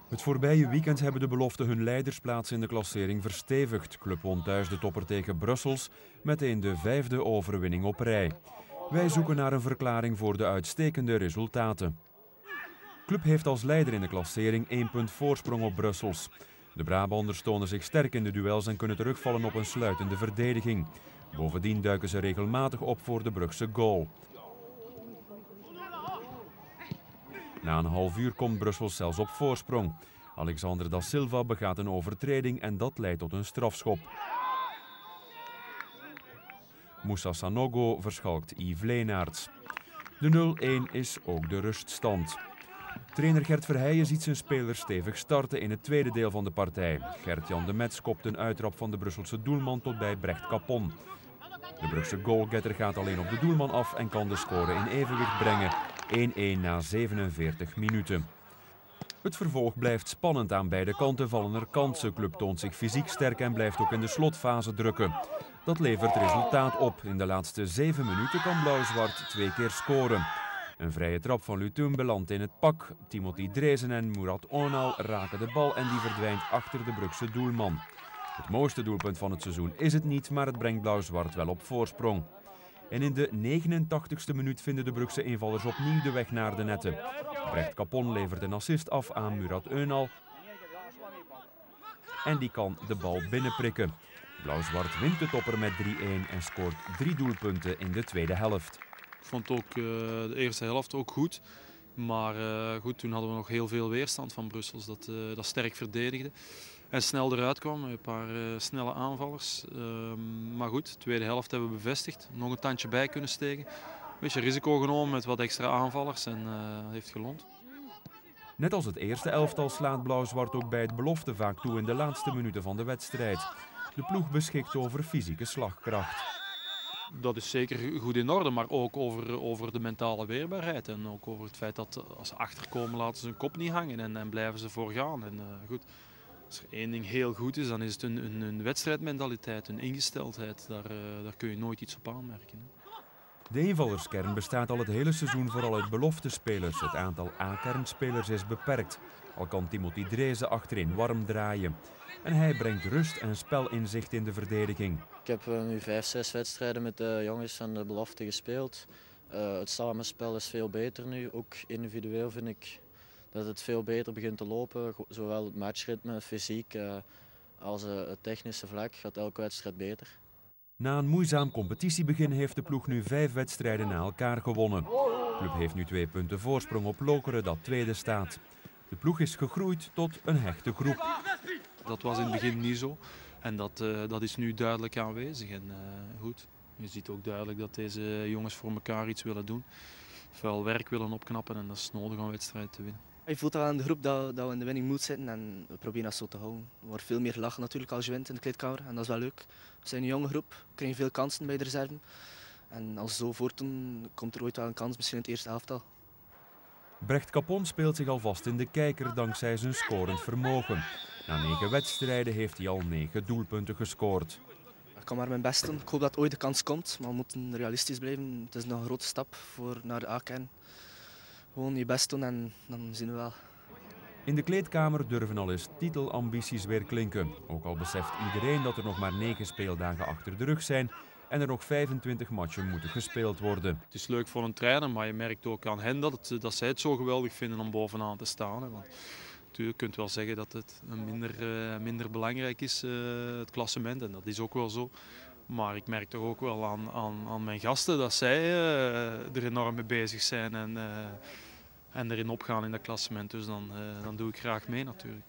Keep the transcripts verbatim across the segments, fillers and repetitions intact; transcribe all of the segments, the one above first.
Het voorbije weekend hebben de beloften hun leidersplaats in de klassering verstevigd. Club won thuis de topper tegen Brussels, meteen de vijfde overwinning op rij. Wij zoeken naar een verklaring voor de uitstekende resultaten. Club heeft als leider in de klassering één punt voorsprong op Brussels. De Brabanders tonen zich sterk in de duels en kunnen terugvallen op een sluitende verdediging. Bovendien duiken ze regelmatig op voor de Brugse goal. Na een half uur komt Brussels zelfs op voorsprong. Alexander da Silva begaat een overtreding en dat leidt tot een strafschop. Moussa Sanogo verschalkt Yves Leenaerts. De nul-een is ook de ruststand. Trainer Gert Verheijen ziet zijn spelers stevig starten in het tweede deel van de partij. Gert-Jan de Metz kopt een uittrap van de Brusselse doelman tot bij Brecht Capon. De Brugse goalgetter gaat alleen op de doelman af en kan de score in evenwicht brengen. één-één na zevenenveertig minuten. Het vervolg blijft spannend. Aan beide kanten vallen er kansen. Club toont zich fysiek sterk en blijft ook in de slotfase drukken. Dat levert resultaat op. In de laatste zeven minuten kan Blauw-Zwart twee keer scoren. Een vrije trap van Lutum belandt in het pak. Timothy Dreesen en Murat Onal raken de bal en die verdwijnt achter de Brugse doelman. Het mooiste doelpunt van het seizoen is het niet, maar het brengt Blauw-Zwart wel op voorsprong. En in de negenentachtigste minuut vinden de Brugse invallers opnieuw de weg naar de netten. Brecht Capon levert een assist af aan Murat Onal en die kan de bal binnenprikken. Blauw-Zwart wint de topper met drie-één en scoort drie doelpunten in de tweede helft. Ik vond ook uh, de eerste helft ook goed. Maar uh, goed, toen hadden we nog heel veel weerstand van Brussels dat, uh, dat sterk verdedigde. En snel eruit kwam met een paar uh, snelle aanvallers. Uh, maar goed, de tweede helft hebben we bevestigd. Nog een tandje bij kunnen steken. Een beetje risico genomen met wat extra aanvallers en uh, dat heeft geloond. Net als het eerste elftal slaat Blauw-Zwart ook bij het belofte vaak toe in de laatste minuten van de wedstrijd. De ploeg beschikt over fysieke slagkracht. Dat is zeker goed in orde, maar ook over, over de mentale weerbaarheid. En ook over het feit dat als ze achterkomen laten ze hun kop niet hangen en, en blijven ze voorgaan. En, uh, goed, als er één ding heel goed is, dan is het een, een, een wedstrijdmentaliteit, een ingesteldheid. Daar, uh, daar kun je nooit iets op aanmerken. Hè. De invallerskern bestaat al het hele seizoen vooral uit beloftespelers. Het aantal A-kernspelers is beperkt. Al kan Timothy Dreesen achterin warm draaien. En hij brengt rust en spelinzicht in de verdediging. Ik heb uh, nu vijf, zes wedstrijden met de jongens van de belofte gespeeld. Uh, het samenspel is veel beter nu. Ook individueel vind ik dat het veel beter begint te lopen. Zowel het matchritme, fysiek uh, als uh, het technische vlak gaat elke wedstrijd beter. Na een moeizaam competitiebegin heeft de ploeg nu vijf wedstrijden na elkaar gewonnen. De club heeft nu twee punten voorsprong op Lokeren dat tweede staat. De ploeg is gegroeid tot een hechte groep. Dat was in het begin niet zo en dat, uh, dat is nu duidelijk aanwezig. En, uh, goed. Je ziet ook duidelijk dat deze jongens voor elkaar iets willen doen. Vuil werk willen opknappen en dat is nodig om een wedstrijd te winnen. Je voelt al aan de groep dat, dat we in de winning mood zitten en we proberen dat zo te houden. Er wordt veel meer gelachen natuurlijk als je wint in de kleedkamer en dat is wel leuk. We zijn een jonge groep, we krijgen veel kansen bij de reserve. En als we zo voortdoen, komt er ooit wel een kans misschien in het eerste elftal. Brecht Capon speelt zich alvast in de kijker dankzij zijn scorend vermogen. Na negen wedstrijden heeft hij al negen doelpunten gescoord. Ik kan maar mijn best doen. Ik hoop dat ooit de kans komt, maar we moeten realistisch blijven. Het is nog een grote stap voor naar de A-kern. Gewoon je best doen en dan zien we wel. In de kleedkamer durven al eens titelambities weer klinken. Ook al beseft iedereen dat er nog maar negen speeldagen achter de rug zijn en er nog vijfentwintig matchen moeten gespeeld worden. Het is leuk voor een trainer, maar je merkt ook aan hen dat, het, dat zij het zo geweldig vinden om bovenaan te staan. Hè. Want natuurlijk kunt wel zeggen dat het minder, uh, minder belangrijk is, uh, het klassement, en dat is ook wel zo. Maar ik merk toch ook wel aan, aan, aan mijn gasten dat zij uh, er enorm mee bezig zijn en, uh, en erin opgaan in dat klassement. Dus dan, uh, dan doe ik graag mee natuurlijk.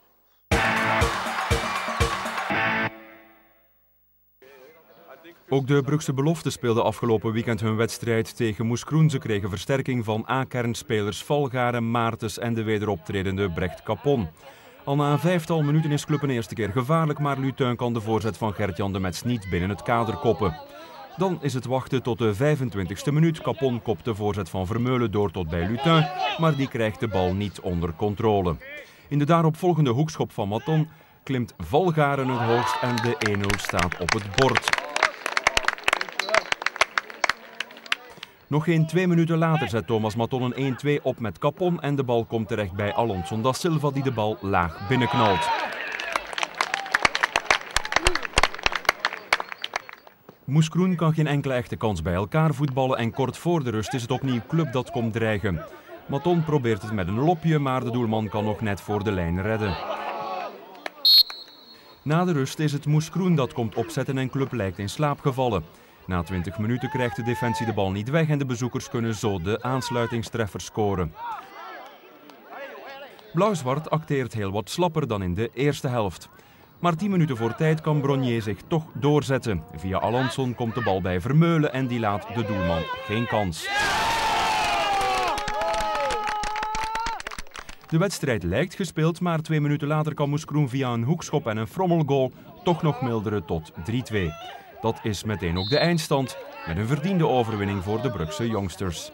Ook de Brugse belofte speelde afgelopen weekend hun wedstrijd tegen Moes Kroen. Ze kregen versterking van A-kernspelers Valgaren, Maartens en de wederoptredende Brecht Capon. Al na een vijftal minuten is club een eerste keer gevaarlijk, maar Lutin kan de voorzet van Gert-Jan de Metz niet binnen het kader koppen. Dan is het wachten tot de vijfentwintigste minuut. Capon kopt de voorzet van Vermeulen door tot bij Lutin, maar die krijgt de bal niet onder controle. In de daaropvolgende hoekschop van Maton klimt Valgaren het hoogst en de één nul staat op het bord. Nog geen twee minuten later zet Thomas Maton een één twee op met Capon en de bal komt terecht bij Alonso da Silva die de bal laag binnenknalt. Moeskroen kan geen enkele echte kans bij elkaar voetballen en kort voor de rust is het opnieuw Club dat komt dreigen. Maton probeert het met een lopje, maar de doelman kan nog net voor de lijn redden. Na de rust is het Moeskroen dat komt opzetten en Club lijkt in slaap gevallen. Na twintig minuten krijgt de defensie de bal niet weg en de bezoekers kunnen zo de aansluitingstreffer scoren. Blauw-zwart acteert heel wat slapper dan in de eerste helft. Maar tien minuten voor tijd kan Brognier zich toch doorzetten. Via Alanson komt de bal bij Vermeulen en die laat de doelman geen kans. De wedstrijd lijkt gespeeld, maar twee minuten later kan Moeskroen via een hoekschop en een frommelgoal toch nog milderen tot drie twee. Dat is meteen ook de eindstand, met een verdiende overwinning voor de Brugse jongsters.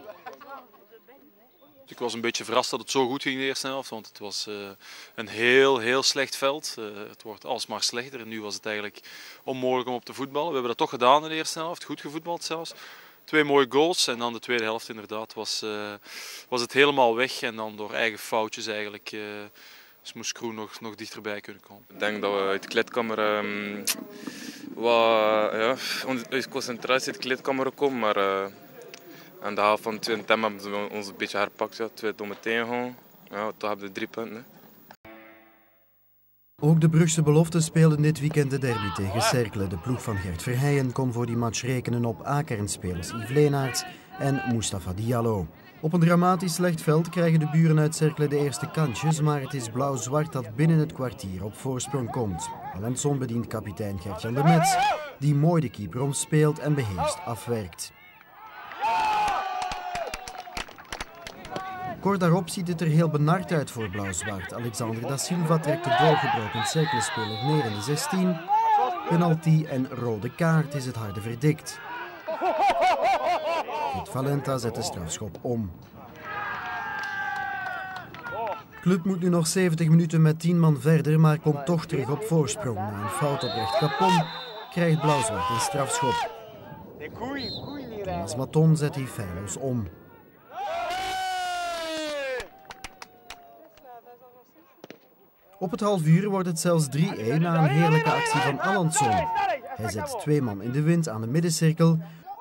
Ik was een beetje verrast dat het zo goed ging in de eerste helft, want het was uh, een heel, heel slecht veld. Uh, het wordt alsmaar slechter en nu was het eigenlijk onmogelijk om op te voetballen. We hebben dat toch gedaan in de eerste helft, goed gevoetbald zelfs. Twee mooie goals en dan de tweede helft inderdaad was, uh, was het helemaal weg en dan door eigen foutjes eigenlijk uh, dus moest Kroen nog, nog dichterbij kunnen komen. Ik denk dat we uit de kleedkamer um, wat, ja, onze concentratie uit de kleedkamer komen, maar uh, aan de helft van de tweede term hebben ze ons een beetje herpakt, ja, twee domme tegenhouden. Ja, toch hebben we drie punten. Hè. Ook de Brugse beloften speelden dit weekend de derby tegen Cercle. De ploeg van Gert Verheijen kon voor die match rekenen op A-kernspelers Yves Leenaerts en Moustapha Diallo. Op een dramatisch slecht veld krijgen de buren uit Cercle de eerste kansjes, maar het is blauw-zwart dat binnen het kwartier op voorsprong komt. Alanson bedient kapitein Gert-Jan de Metz, die mooi de keeper omspeelt en beheerst afwerkt. Kort daarop ziet het er heel benard uit voor blauw-zwart. Alexander da Silva trekt de doorgebroken Cercle-speler neer in de zestien. Penalty en rode kaart is het harde verdict. Piet Valenta zet de strafschop om. Club moet nu nog zeventig minuten met tien man verder, maar komt toch terug op voorsprong. Na een fout op recht Capon krijgt blauw-zwart een strafschop. Thomas Maton zet die feilloos om. Op het half uur wordt het zelfs drie een na een heerlijke actie van Alanson. Hij zet twee man in de wind aan de middencirkel,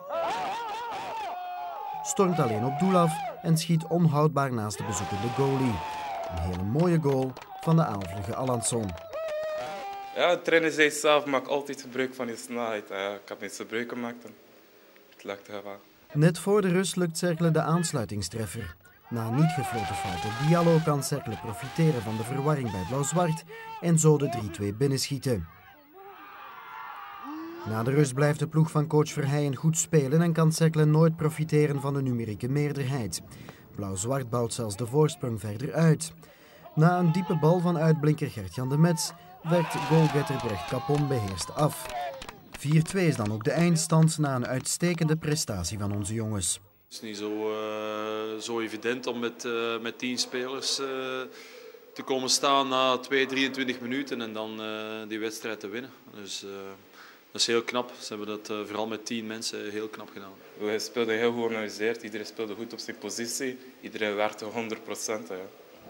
stormt alleen op doel af en schiet onhoudbaar naast de bezoekende goalie. Een hele mooie goal van de aanvlugge Alanson. Ja, de trainer zei zelf, maak altijd gebruik van je snelheid. Ja, ik heb niet gebruik gemaakt en het lukte wel. Net voor de rust lukt Cercle de aansluitingstreffer. Na een niet gefloten fout op Diallo kan Cercle profiteren van de verwarring bij blauw-zwart en zo de drie twee binnenschieten. Na de rust blijft de ploeg van coach Verheijen goed spelen en kan Cercle nooit profiteren van de numerieke meerderheid. Blauw-zwart bouwt zelfs de voorsprong verder uit. Na een diepe bal van uitblinker Gert-Jan de Metz werkt goalgetter Brecht Capon beheerst af. vier twee is dan ook de eindstand na een uitstekende prestatie van onze jongens. Het is niet zo, uh, zo evident om met, uh, met tien spelers uh, te komen staan na twee, drieëntwintig minuten en dan uh, die wedstrijd te winnen. Dus uh, dat is heel knap. Ze hebben dat uh, vooral met tien mensen heel knap gedaan. We speelden heel georganiseerd, iedereen speelde goed op zijn positie, iedereen werkte honderd procent. Ja.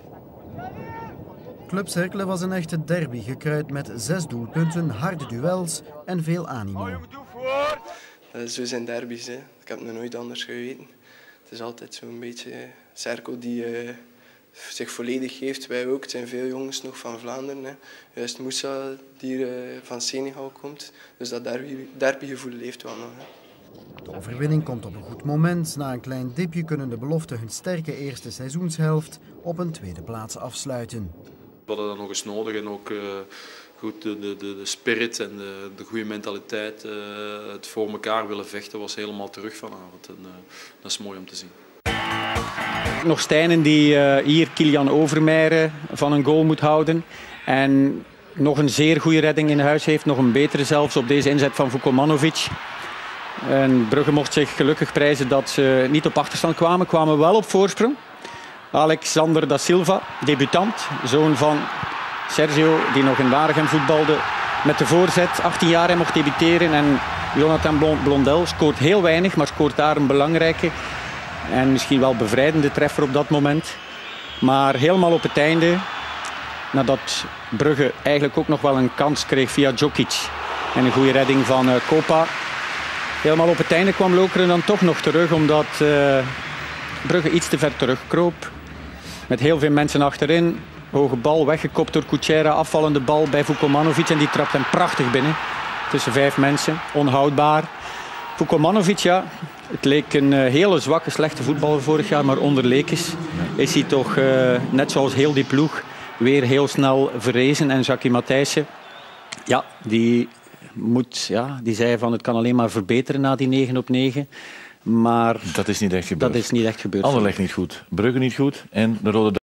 Club Cercle was een echte derby, gekruid met zes doelpunten, harde duels en veel animo. Uh, zo zijn derbies, hè. Ik heb het nog nooit anders geweten. Het is altijd zo'n beetje Cercle die uh, zich volledig geeft. Wij ook. Het zijn veel jongens nog van Vlaanderen. Hè. Juist Moussa die uh, van Senegal komt. Dus dat derby, derbygevoel leeft wel nog. Hè. De overwinning komt op een goed moment. Na een klein dipje kunnen de beloften hun sterke eerste seizoenshelft op een tweede plaats afsluiten. We hadden dat nog eens nodig en ook uh, goed, de, de, de spirit en de, de goede mentaliteit, uh, het voor elkaar willen vechten was helemaal terug vanavond. En, uh, dat is mooi om te zien. Nog Stijnen die uh, hier Kilian Overmeijer van een goal moet houden. En nog een zeer goede redding in huis heeft, nog een betere zelfs op deze inzet van Vukomanovic. En Brugge mocht zich gelukkig prijzen dat ze niet op achterstand kwamen, kwamen wel op voorsprong. Alexander da Silva, debutant, zoon van Sergio, die nog in Waregem voetbalde. Met de voorzet, achttien jaar, hij mocht debuteren. En Jonathan Blondel scoort heel weinig, maar scoort daar een belangrijke. En misschien wel bevrijdende treffer op dat moment. Maar helemaal op het einde, nadat Brugge eigenlijk ook nog wel een kans kreeg via Djokic. En een goede redding van uh, Kopa. Helemaal op het einde kwam Lokeren dan toch nog terug, omdat uh, Brugge iets te ver terugkroop. Met heel veel mensen achterin. Hoge bal weggekopt door Kuchera. Afvallende bal bij Vukomanovic en die trapt hem prachtig binnen. Tussen vijf mensen. Onhoudbaar. Vukomanovic, ja, het leek een uh, hele zwakke, slechte voetballer vorig jaar, maar onder Lekes is hij toch, uh, net zoals heel die ploeg, weer heel snel verrezen. En Jackie Matthijssen, ja, die, moet, ja, die zei van het kan alleen maar verbeteren na die negen op negen. Maar dat is niet echt gebeurd. Dat is niet echt gebeurd. Anderlecht niet goed, Brugge niet goed en de Rode